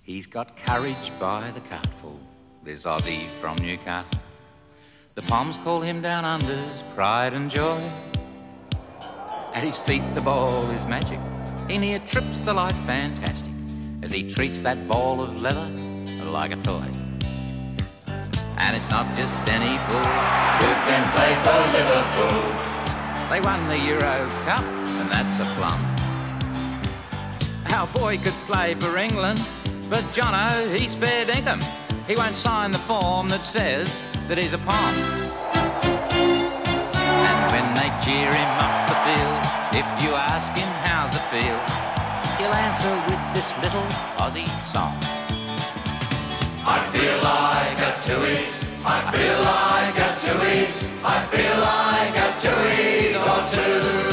He's got courage by the cartful, this Aussie from Newcastle. The Poms call him down under's pride and joy. At his feet the ball is magic, he near trips the light fantastic as he treats that ball of leather like a toy. And it's not just any fool who can play for Liverpool. They won the Euro Cup and that's a plum. Our boy could play for England, but Jono, he's fair dinkum. He won't sign the form that says that he's a Pom. And when they cheer him up the field, if you ask him how's it feel, he'll answer with this little Aussie song. I feel like a Tooheys, I feel like a Tooheys, I feel like a Tooheys or two.